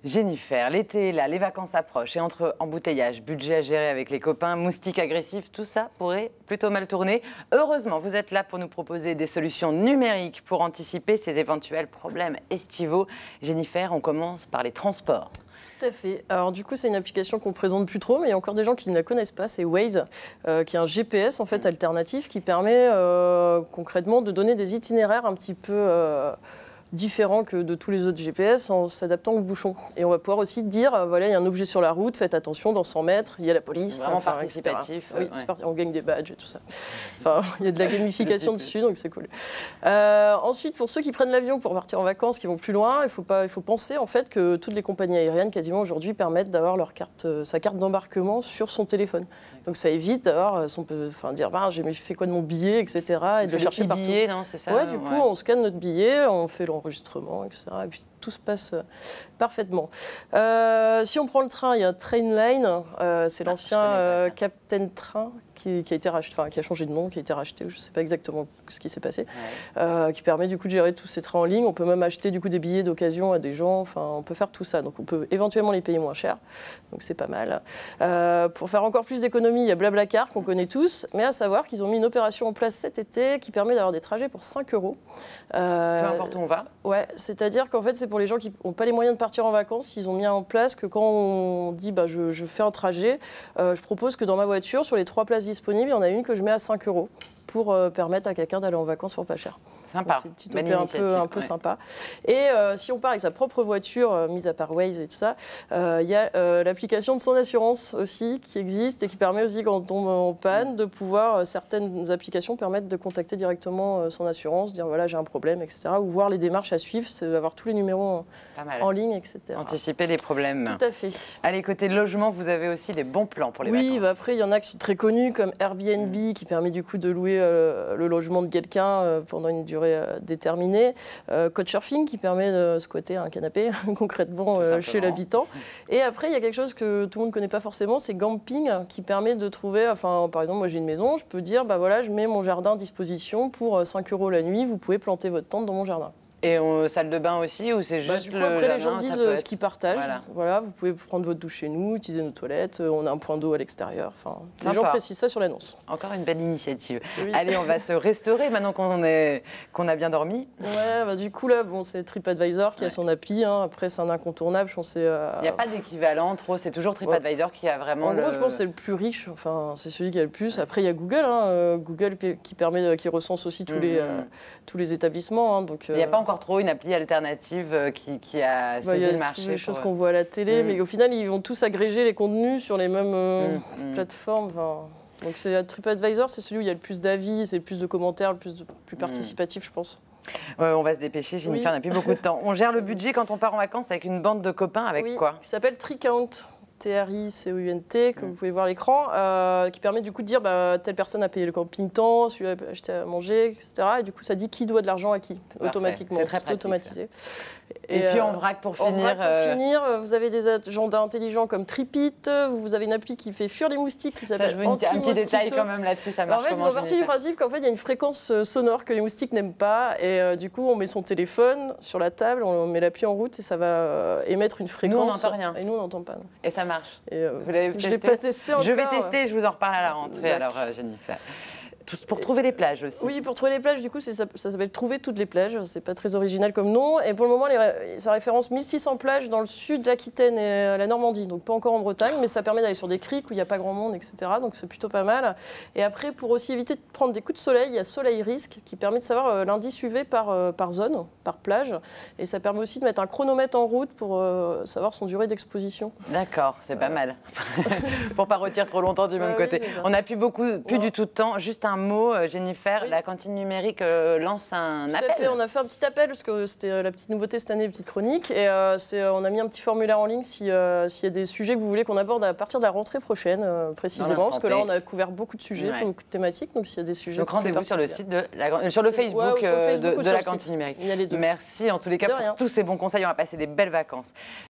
Jennifer, l'été est là, les vacances approchent et entre embouteillages, budget à gérer avec les copains, moustiques agressifs, tout ça pourrait plutôt mal tourner. Heureusement, vous êtes là pour nous proposer des solutions numériques pour anticiper ces éventuels problèmes estivaux. Jennifer, on commence par les transports. Tout à fait. Alors du coup, c'est une application qu'on ne présente plus trop, mais il y a encore des gens qui ne la connaissent pas. C'est Waze, qui est un GPS en fait alternatif qui permet concrètement de donner des itinéraires un petit peu différents que de tous les autres GPS en s'adaptant aux bouchons. Et on va pouvoir aussi dire, voilà, il y a un objet sur la route, faites attention, dans 100 mètres, il y a la police. Vraiment enfin, participatif. Oui, on gagne des badges et tout ça. Enfin, il y a de la gamification dessus, donc c'est cool. Ensuite, pour ceux qui prennent l'avion pour partir en vacances, qui vont plus loin, il faut penser en fait que toutes les compagnies aériennes, quasiment aujourd'hui, permettent d'avoir sa carte d'embarquement sur son téléphone. Donc ça évite d'avoir dire j'ai fait quoi de mon billet, etc. et de le chercher partout. Billet, non, c'est ça. Ouais, du coup, on scanne notre billet, on fait l'enregistrement, etc. Et puis tout se passe parfaitement. Si on prend le train, il y a Trainline, c'est l'ancien Captain Train qui a été racheté, qui a changé de nom, qui a été racheté, je ne sais pas exactement ce qui s'est passé, qui permet du coup de gérer tous ces trains en ligne. On peut même acheter du coup des billets d'occasion à des gens, on peut faire tout ça. Donc on peut éventuellement les payer moins cher, donc c'est pas mal. Pour faire encore plus d'économies, il y a Blablacar qu'on connaît tous, mais à savoir qu'ils ont mis une opération en place cet été qui permet d'avoir des trajets pour 5 €. Peu importe où on va. Ouais, c'est-à-dire qu'en fait c'est pour les gens qui n'ont pas les moyens de partir en vacances, ils ont mis en place que quand on dit je fais un trajet, je propose que dans ma voiture, sur les 3 places disponibles, il y en a une que je mets à 5 € pour permettre à quelqu'un d'aller en vacances pour pas cher. Sympa. C'est une petite opé un peu sympa. Et si on part avec sa propre voiture, mise à part Waze et tout ça, il y a l'application de son assurance aussi qui existe et qui permet aussi, quand on tombe en panne, de pouvoir, certaines applications permettent de contacter directement son assurance, dire voilà j'ai un problème, etc. Ou voir les démarches à suivre, avoir tous les numéros en ligne, etc. Anticiper les problèmes. Tout à fait. Allez, côté logement, vous avez aussi des bons plans pour les vacances. Oui, après il y en a qui sont très connus comme Airbnb qui permet du coup de louer le logement de quelqu'un pendant une durée déterminée, Couchsurfing qui permet de squatter un canapé concrètement chez l'habitant. Et après, il y a quelque chose que tout le monde ne connaît pas forcément, c'est Gamping qui permet de trouver, par exemple, moi j'ai une maison, je peux dire, voilà, je mets mon jardin à disposition pour 5 € la nuit, vous pouvez planter votre tente dans mon jardin. Et salle de bain aussi, ou c'est juste du coup, après, les gens disent ce qu'ils partagent. Voilà, vous pouvez prendre votre douche chez nous, utiliser nos toilettes, on a un point d'eau à l'extérieur. Les gens précisent ça sur l'annonce. Encore une belle initiative. Oui. Allez, on va se restaurer maintenant qu'on a bien dormi. Ouais, du coup, là, c'est TripAdvisor qui a son appli. Après, c'est un incontournable. Je pense, il n'y a pas d'équivalent, trop. C'est toujours TripAdvisor qui a vraiment. En gros, je pense que c'est le plus riche. C'est celui qui a le plus. Après, il y a Google. Google qui recense aussi tous les établissements. Donc, il n'y a pas encore trop une appli alternative qui a saisi le marché. Il y a toutes les choses qu'on voit à la télé, mais au final, ils vont tous agréger les contenus sur les mêmes plateformes. Donc TripAdvisor, c'est celui où il y a le plus d'avis, c'est le plus de commentaires, le plus participatif, je pense. On va se dépêcher, Jennifer, on n'a plus beaucoup de temps. On gère le budget quand on part en vacances avec une bande de copains, avec quoi? Qui s'appelle Tricount. TRICOUNT, que vous pouvez voir à l'écran, qui permet du coup de dire telle personne a payé le camping-temps, celui-là a acheté à manger, etc. Et du coup, ça dit qui doit de l'argent à qui, automatiquement. C'est très pratique, automatisé. Et puis en vrac pour finir. Vous avez des agendas intelligents comme Tripit, vous avez une appli qui fait fuir les moustiques qui s'appelle Anti-mosquito. Un petit détail quand même là-dessus, ça marche. En fait, ils sont partis du principe qu'en fait, il y a une fréquence sonore que les moustiques n'aiment pas. Et du coup, on met son téléphone sur la table, on met l'appli en route et ça va émettre une fréquence. Nous, on n'entend rien. Et nous, on n'entend pas. Non. Et ça marche. Vous l'avez testé? Je ne l'ai pas testé encore. Je vais tester, je vous en reparle à la rentrée, alors Jennifer. Pour trouver les plages aussi. Oui, pour trouver les plages, du coup, ça s'appelle Trouver toutes les plages. C'est pas très original comme nom. Et pour le moment, ça référence 1600 plages dans le sud de l'Aquitaine et la Normandie. Donc pas encore en Bretagne, mais ça permet d'aller sur des criques où il n'y a pas grand monde, etc. Donc c'est plutôt pas mal. Et après, pour aussi éviter de prendre des coups de soleil, il y a Soleil Risque qui permet de savoir l'indice UV par zone, par plage. Et ça permet aussi de mettre un chronomètre en route pour savoir son durée d'exposition. D'accord, c'est pas mal. Pour pas retirer trop longtemps du même côté. On n'a plus du tout de temps. Juste un mot, Jennifer, la cantine numérique lance un appel. Tout à fait, on a fait un petit appel parce que c'était la petite nouveauté cette année, petite chronique. Et on a mis un petit formulaire en ligne s'il y a des sujets que vous voulez qu'on aborde à partir de la rentrée prochaine, précisément. Parce que là, on a couvert beaucoup de sujets, beaucoup de thématiques. Donc s'il y a des sujets. Donc rendez-vous sur le site sur le Facebook de la cantine numérique. Il y a les deux. Merci en tous les cas pour tous ces bons conseils. On va passer des belles vacances.